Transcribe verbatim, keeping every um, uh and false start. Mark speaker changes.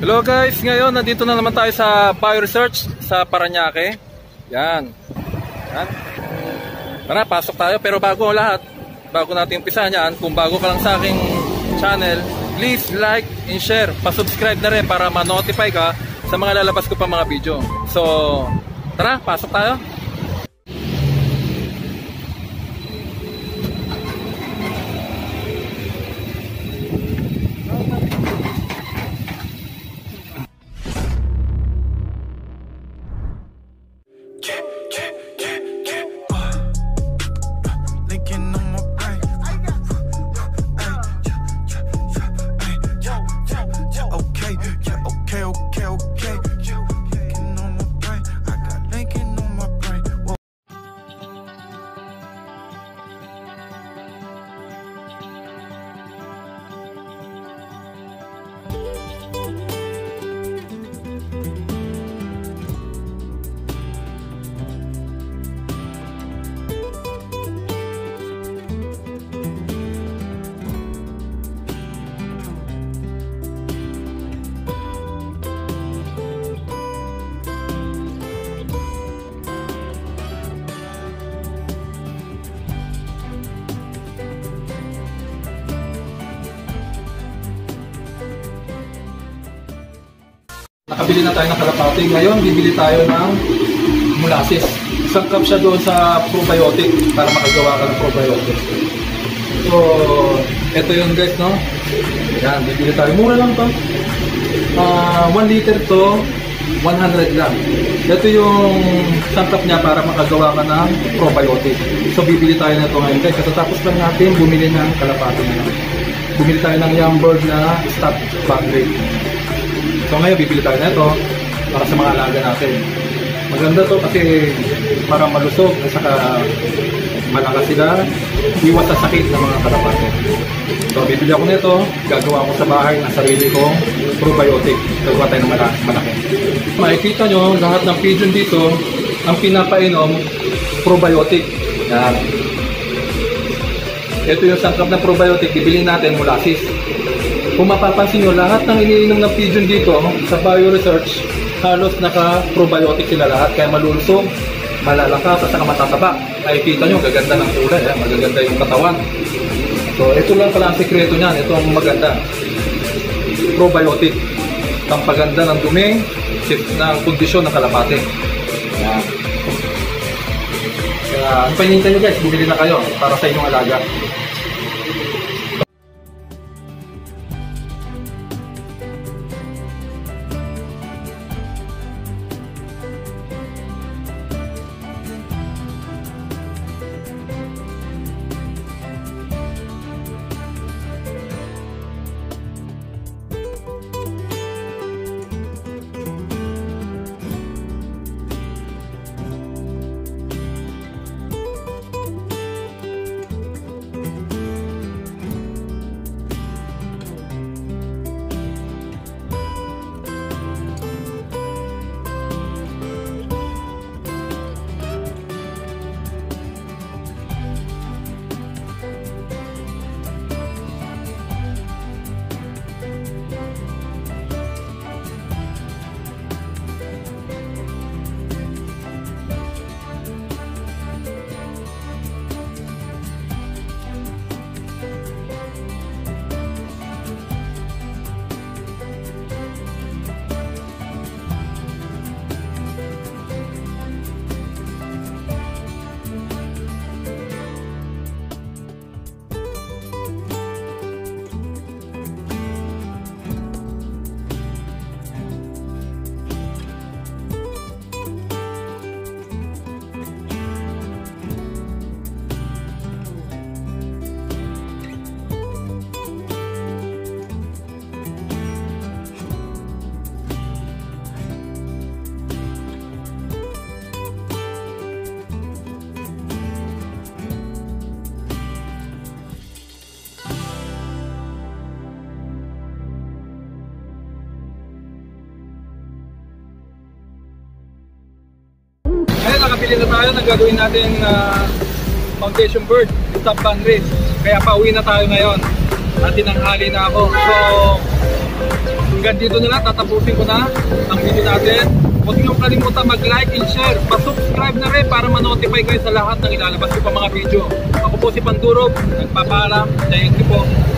Speaker 1: Hello guys, ngayon nandito na naman tayo sa Bioresearch sa Parañaque. Yan. Yan. Tara, pasok tayo. Pero bago ang lahat, bago natin umpisahan yan, kung bago ka lang sa aking channel, please like and share. Pa-subscribe na rin para ma-notify ka sa mga lalabas ko pa mga video. So, tara, pasok tayo. Nakabili na tayo ng kalapati. Ngayon, bibili tayo ng molasses. Isang cup siya doon sa probiotic para makagawa ka ng probiotic. So, ito yun guys, no? Yan, bibili tayo. Mura lang to. Uh, one liter to, one hundred lang. Ito yung isang cup niya para makagawa ka ng probiotic. So, bibili tayo na ito ngayon guys. Katatapos lang natin bumili ng kalapati na. Bumili tayo ng young bird na stop bag rate. So ngayon bibili tayo na ito para sa mga alaga natin. Maganda to kasi para malusog at saka malakas sila, iwas sa sakit ng mga kalapati. So bibili ako nito, gagawa ko sa bahay ng sarili kong probiotic. Gagawa tayo ng malaki. Makikita nyo lahat ng pigeon dito, ang pinapainom probiotic. Yan. Ito yung sangkap ng probiotic, bibili natin molasses. Kung mapapansin nyo, lahat ng iniinom ng pigeon dito sa Bioresearch, halos naka-probiotic sila lahat. Kaya malulusog, malalakas, at saka matataba. Ay kita nyo, gaganda ng kulay, eh? Magaganda yung katawan. So, ito lang pala ang sikreto niyan. Ito ang maganda. Probiotic. Ang paganda ng dumi, ng kondisyon ng kalapate. Ayan. Kaya, ano pa hinihintay nyo guys? Bumili na kayo para sa inyong alaga. nakabili na tayo ng gagawin natin uh, foundation bird, stop boundaries. Kaya pauwi na tayo ngayon at tinanghali na ako. So Hanggang dito na lang, tatapusin ko na ang video natin. Huwag niyong kalimutan mag-like and share. Pa-subscribe na rin para ma-notify kayo sa lahat ng ilalabas ko pa mga video. Ako po si Pandurog, nagpapaalam. Thank you po.